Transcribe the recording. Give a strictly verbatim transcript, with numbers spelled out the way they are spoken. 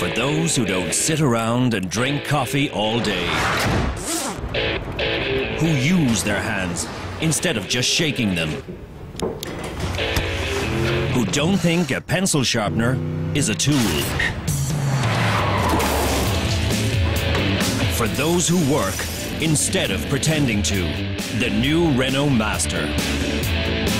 For those who don't sit around and drink coffee all day. Who use their hands instead of just shaking them. Who don't think a pencil sharpener is a tool. For those who work instead of pretending to. The new Renault Master.